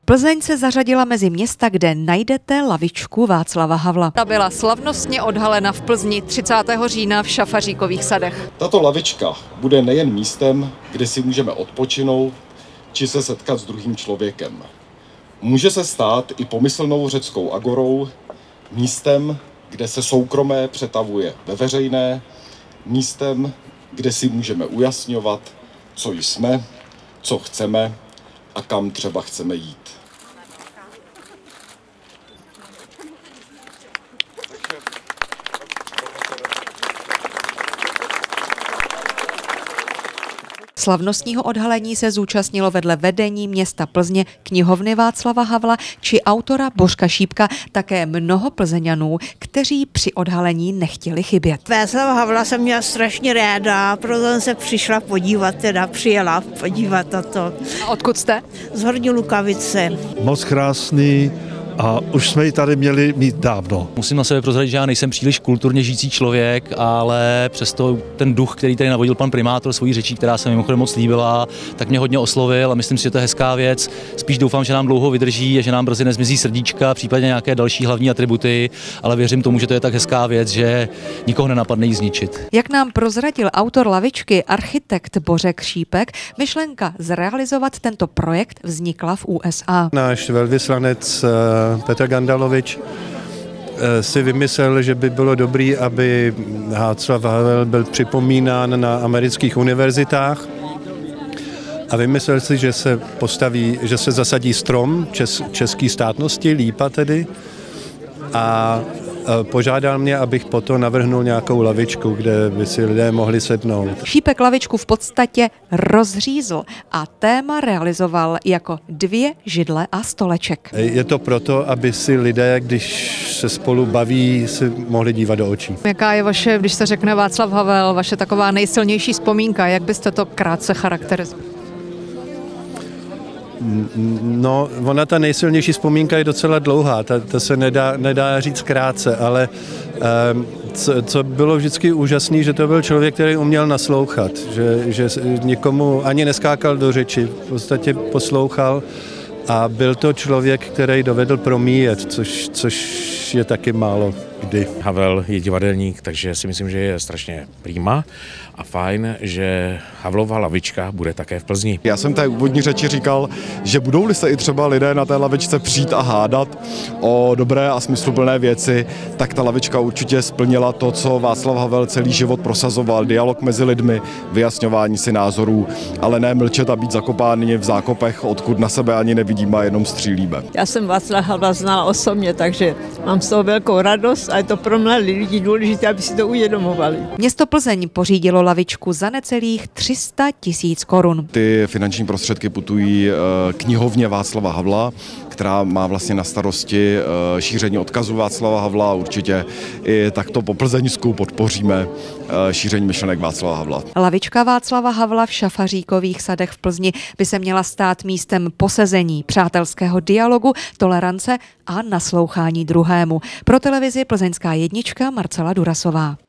Plzeň se zařadila mezi města, kde najdete lavičku Václava Havla. Ta byla slavnostně odhalena v Plzni 30. října v Šafaříkových sadech. Tato lavička bude nejen místem, kde si můžeme odpočinout či se setkat s druhým člověkem. Může se stát i pomyslnou řeckou agorou, místem, kde se soukromé přetavuje ve veřejné, místem, kde si můžeme ujasňovat, co jsme, co chceme a kam třeba chceme jít. Slavnostního odhalení se zúčastnilo vedle vedení města Plzně, knihovny Václava Havla či autora Bořka Šípka také mnoho Plzeňanů, kteří při odhalení nechtěli chybět. Václava Havla jsem měla strašně ráda, proto jsem se přišla podívat, přijela podívat na to. A odkud jste? Z Horní Lukavice. Moc krásný a už jsme ji tady měli mít dávno. Musím na sebe prozradit, že já nejsem příliš kulturně žijící člověk, ale přesto ten duch, který tady navodil pan primátor svojí řečí, která se mimochodem moc líbila, tak mě hodně oslovil a myslím si, že to je hezká věc. Spíš doufám, že nám dlouho vydrží a že nám brzy nezmizí srdíčka, případně nějaké další hlavní atributy, ale věřím tomu, že to je tak hezká věc, že nikoho nenapadne ji zničit. Jak nám prozradil autor lavičky, architekt Bořek Šípek, myšlenka zrealizovat tento projekt vznikla v USA. Náš velvyslanec Petr Gandalovič si vymyslel, že by bylo dobré, aby Václav Havel byl připomínán na amerických univerzitách a vymyslel si, že se zasadí strom české státnosti, lípa tedy, a požádal mě, abych potom navrhnul nějakou lavičku, kde by si lidé mohli sednout. Šípek lavičku v podstatě rozřízl a téma realizoval jako 2 židle a stoleček. Je to proto, aby si lidé, když se spolu baví, si mohli dívat do očí. Jaká je vaše, když se řekne Václav Havel, vaše taková nejsilnější vzpomínka? Jak byste to krátce charakterizoval? No, ona ta nejsilnější vzpomínka je docela dlouhá, ta se nedá říct krátce, ale co bylo vždycky úžasný, že to byl člověk, který uměl naslouchat, že nikomu ani neskákal do řeči, v podstatě poslouchal a byl to člověk, který dovedl promíjet, což je taky málo kdy. Havel je divadelník, takže si myslím, že je strašně prima a fajn, že Havlova lavička bude také v Plzni. Já jsem té úvodní řeči říkal, že budou-li se i třeba lidé na té lavičce přijít a hádat o dobré a smysluplné věci, tak ta lavička určitě splnila to, co Václav Havel celý život prosazoval. Dialog mezi lidmi, vyjasňování si názorů, ale ne mlčet a být zakopáni v zákopech, odkud na sebe ani nevidíme a jenom střílíme. Já jsem Václava Havla znala osobně, takže mám z toho velkou radost a je to pro mladé lidi důležité, aby si to uvědomovali. Město Plzeň pořídilo lavičku za necelých 300 000 korun. Ty finanční prostředky putují knihovně Václava Havla, která má vlastně na starosti šíření odkazu Václava Havla. Určitě i takto po plzeňsku podpoříme šíření myšlenek Václava Havla. Lavička Václava Havla v Šafaříkových sadech v Plzni by se měla stát místem posezení, přátelského dialogu, tolerance a naslouchání druhému. Pro televizi Plzeňská jednička Marcela Durasová.